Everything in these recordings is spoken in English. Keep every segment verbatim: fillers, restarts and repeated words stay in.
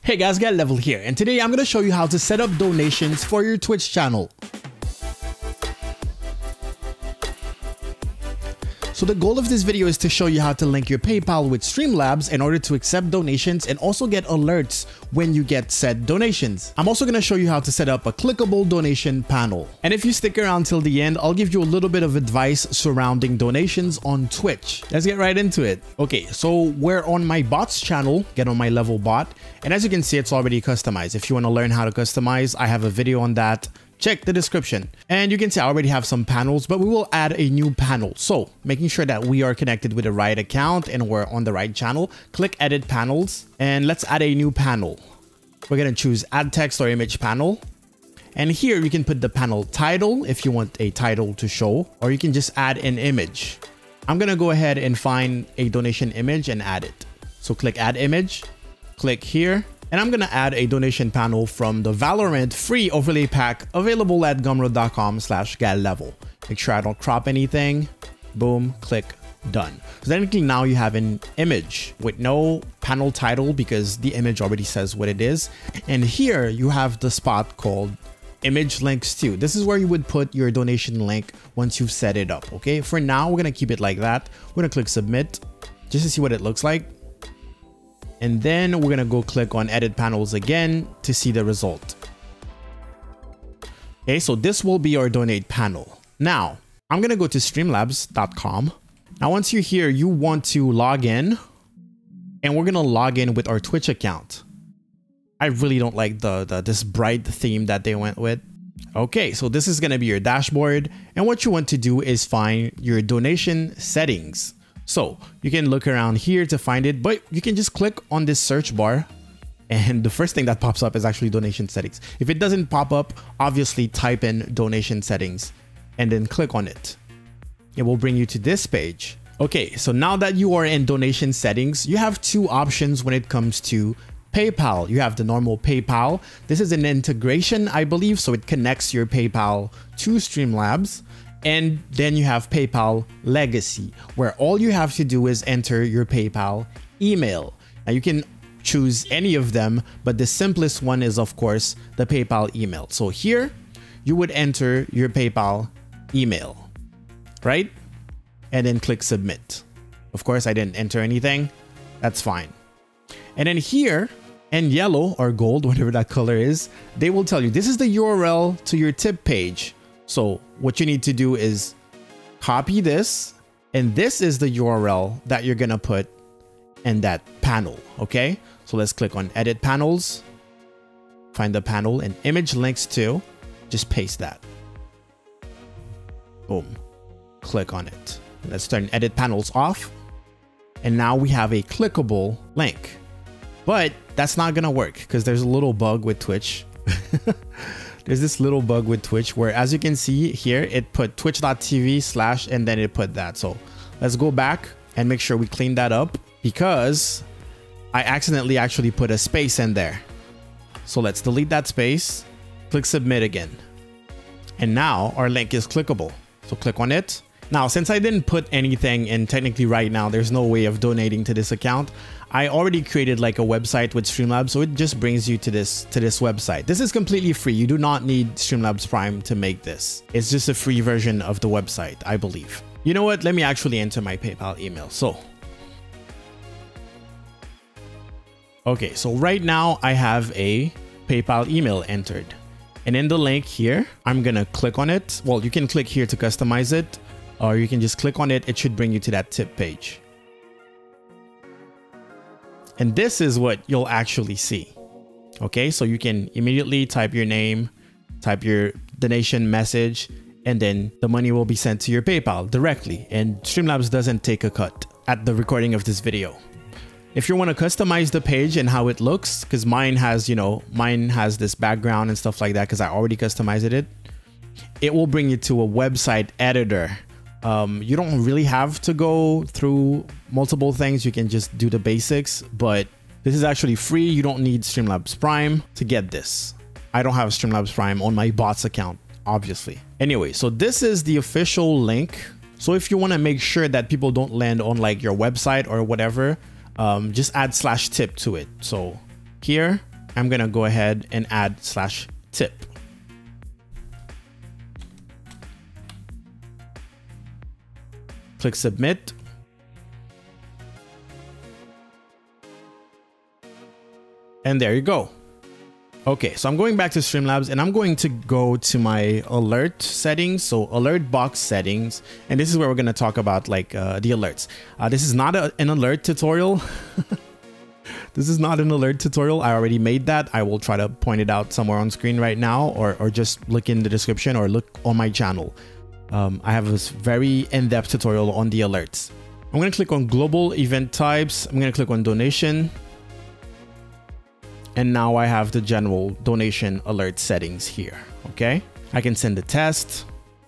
Hey guys, Get Level here, and today I'm going to show you how to set up donations for your Twitch channel. So the goal of this video is to show you how to link your PayPal with Streamlabs in order to accept donations and also get alerts when you get said donations. I'm also going to show you how to set up a clickable donation panel. And if you stick around till the end, I'll give you a little bit of advice surrounding donations on Twitch. Let's get right into it. Okay, so we're on my bots channel, get on my level bot. And as you can see, it's already customized. If you want to learn how to customize, I have a video on that. Check the description. And you can see I already have some panels, but we will add a new panel. So making sure that we are connected with the right account and we're on the right channel, click edit panels and let's add a new panel. We're going to choose add text or image panel. And here you can put the panel title if you want a title to show, or you can just add an image. I'm going to go ahead and find a donation image and add it. So click add image, click here. And I'm going to add a donation panel from the Valorant free overlay pack available at gumroad dot com slash getlevel. Make sure I don't crop anything. Boom, click done. So technically now you have an image with no panel title because the image already says what it is. And here you have the spot called image links to. This is where you would put your donation link once you've set it up. Okay, for now, we're going to keep it like that. We're going to click submit just to see what it looks like. And then we're going to go click on edit panels again to see the result. Okay, so this will be our donate panel. Now, I'm going to go to streamlabs dot com. Now, once you're here, you want to log in and we're going to log in with our Twitch account. I really don't like the, the this bright theme that they went with. Okay, so this is going to be your dashboard. And what you want to do is find your donation settings. So you can look around here to find it, but you can just click on this search bar and the first thing that pops up is actually donation settings. If it doesn't pop up, obviously type in donation settings and then click on it. It will bring you to this page. Okay, so now that you are in donation settings, you have two options when it comes to PayPal. You have the normal PayPal. This is an integration, I believe, so it connects your PayPal to Streamlabs. And then you have PayPal Legacy, where all you have to do is enter your PayPal email. Now you can choose any of them, but the simplest one is of course the PayPal email. So here you would enter your PayPal email, right? And then click submit. Of course, I didn't enter anything. That's fine. And then here in yellow or gold, whatever that color is, they will tell you this is the U R L to your tip page. So what you need to do is copy this, and this is the U R L that you're going to put in that panel. Okay, so let's click on edit panels, find the panel and image links to, just paste that. Boom, click on it. Let's turn edit panels off. And now we have a clickable link, but that's not going to work because there's a little bug with Twitch. There's this little bug with Twitch where, as you can see here, it put twitch dot t v slash and then it put that. So let's go back and make sure we clean that up because I accidentally actually put a space in there. So let's delete that space, click submit again. And now our link is clickable. So click on it. Now, since I didn't put anything and technically right now, there's no way of donating to this account. I already created like a website with Streamlabs, so it just brings you to this to this website. This is completely free. You do not need Streamlabs Prime to make this. It's just a free version of the website, I believe. You know what? Let me actually enter my PayPal email. So, okay, so right now I have a PayPal email entered. And in the link here, I'm gonna click on it. Well, you can click here to customize it, or you can just click on it. It should bring you to that tip page. And this is what you'll actually see. Okay, so you can immediately type your name, type your donation message, and then the money will be sent to your PayPal directly. And Streamlabs doesn't take a cut at the recording of this video. If you want to customize the page and how it looks, because mine has, you know, mine has this background and stuff like that because I already customized it, it will bring you to a website editor. Um, you don't really have to go through multiple things. You can just do the basics, but this is actually free. You don't need Streamlabs Prime to get this. I don't have Streamlabs Prime on my bots account, obviously. Anyway, so this is the official link. So if you want to make sure that people don't land on like your website or whatever, um, just add slash tip to it. So here, I'm gonna go ahead and add slash tip. Click submit. And there you go. Okay, so I'm going back to Streamlabs and I'm going to go to my alert settings. So alert box settings. And this is where we're going to talk about like uh, the alerts. Uh, this is not a, an alert tutorial. This is not an alert tutorial. I already made that. I will try to point it out somewhere on screen right now, or, or just look in the description or look on my channel. Um, I have this very in-depth tutorial on the alerts. I'm going to click on global event types. I'm going to click on donation. And now I have the general donation alert settings here. Okay. I can send a test.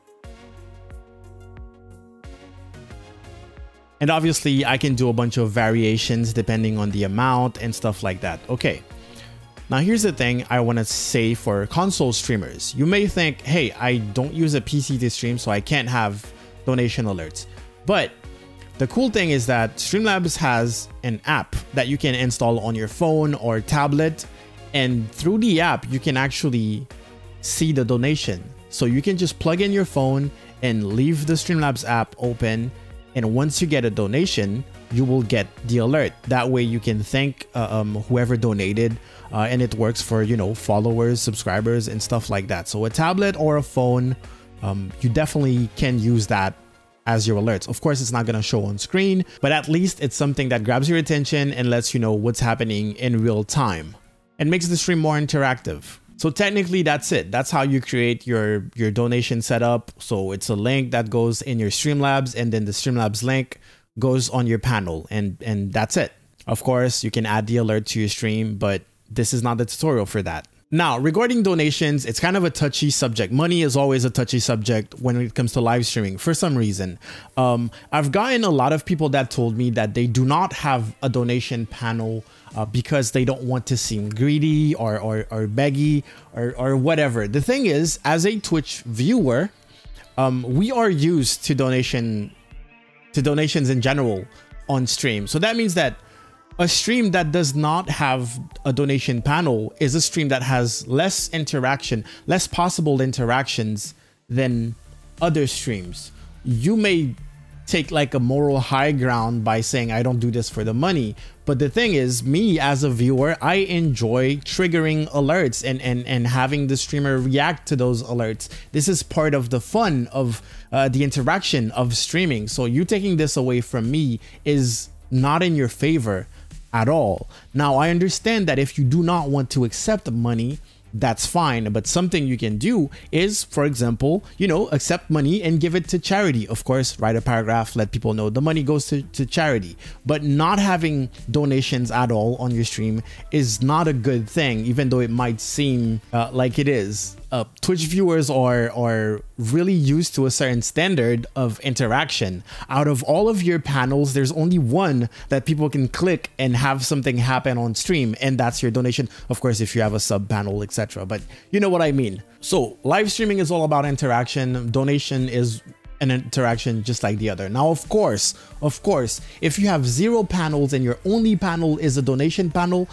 And obviously I can do a bunch of variations depending on the amount and stuff like that. Okay. Now here's the thing I want to say for console streamers. You may think, hey, I don't use a P C to stream, so I can't have donation alerts. But the cool thing is that Streamlabs has an app that you can install on your phone or tablet. And through the app, you can actually see the donation. So you can just plug in your phone and leave the Streamlabs app open. And once you get a donation, you will get the alert. That way you can thank uh, um, whoever donated, uh, and it works for, you know, followers, subscribers and stuff like that. So a tablet or a phone, um, you definitely can use that as your alerts. Of course, it's not going to show on screen, but at least it's something that grabs your attention and lets you know what's happening in real time and makes the stream more interactive. So technically that's it. That's how you create your, your donation setup. So it's a link that goes in your Streamlabs, and then the Streamlabs link goes on your panel, and, and that's it. Of course, you can add the alert to your stream, but this is not the tutorial for that. Now, regarding donations, it's kind of a touchy subject. Money is always a touchy subject when it comes to live streaming for some reason. Um, I've gotten a lot of people that told me that they do not have a donation panel uh, because they don't want to seem greedy or, or, or beggy or, or whatever. The thing is, as a Twitch viewer, um, we are used to donation to donations in general on stream. So that means that a stream that does not have a donation panel is a stream that has less interaction, less possible interactions than other streams. You may take like a moral high ground by saying, I don't do this for the money. But the thing is, me as a viewer, I enjoy triggering alerts and, and, and having the streamer react to those alerts. This is part of the fun of uh, the interaction of streaming. So you taking this away from me is not in your favor at all. Now, I understand that if you do not want to accept money, that's fine. But something you can do is, for example, you know, accept money and give it to charity. Of course, write a paragraph, let people know the money goes to, to charity. But not having donations at all on your stream is not a good thing, even though it might seem uh, like it is. Uh, Twitch viewers are, are really used to a certain standard of interaction. Out of all of your panels, there's only one that people can click and have something happen on stream, and that's your donation. Of course, if you have a sub panel, et cetera. But you know what I mean. So live streaming is all about interaction. Donation is an interaction just like the other. Now, of course, of course, if you have zero panels and your only panel is a donation panel,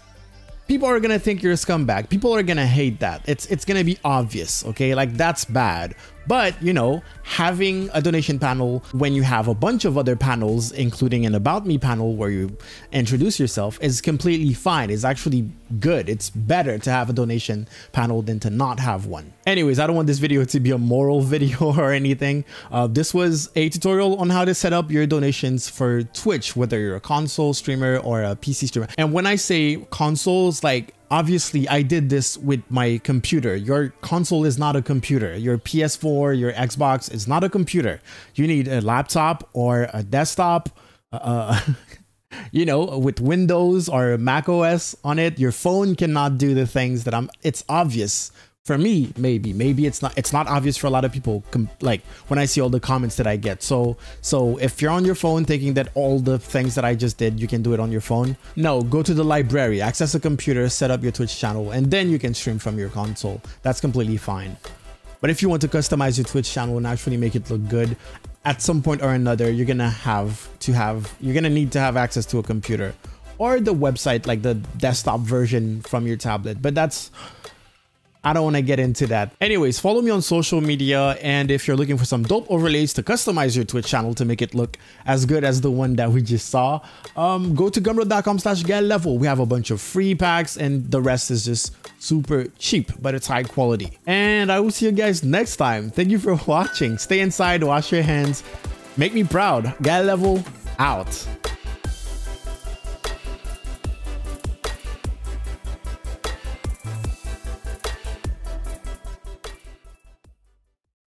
people are gonna think you're a scumbag. People are gonna hate that. It's it's gonna be obvious, okay? Like, that's bad. But, you know, having a donation panel when you have a bunch of other panels, including an About Me panel where you introduce yourself, is completely fine. It's actually good. It's better to have a donation panel than to not have one. Anyways, I don't want this video to be a moral video or anything. Uh, this was a tutorial on how to set up your donations for Twitch, whether you're a console streamer or a P C streamer. And when I say consoles, like, obviously, I did this with my computer. Your console is not a computer. Your P S four, your Xbox is not a computer. You need a laptop or a desktop, uh, you know, with Windows or Mac O S on it. Your phone cannot do the things that I'm, it's obvious. For me, maybe, maybe it's not, it's not obvious for a lot of people, like when I see all the comments that I get. So, so if you're on your phone thinking that all the things that I just did, you can do it on your phone. No, go to the library, access a computer, set up your Twitch channel, and then you can stream from your console. That's completely fine. But if you want to customize your Twitch channel and actually make it look good, at some point or another, you're gonna have to have, you're gonna need to have access to a computer or the website, like the desktop version from your tablet. But that's, I don't want to get into that. Anyways, follow me on social media. And if you're looking for some dope overlays to customize your Twitch channel to make it look as good as the one that we just saw, um, go to gumroad dot com slash get level. We have a bunch of free packs and the rest is just super cheap, but it's high quality. And I will see you guys next time. Thank you for watching. Stay inside, wash your hands, make me proud. Get level out.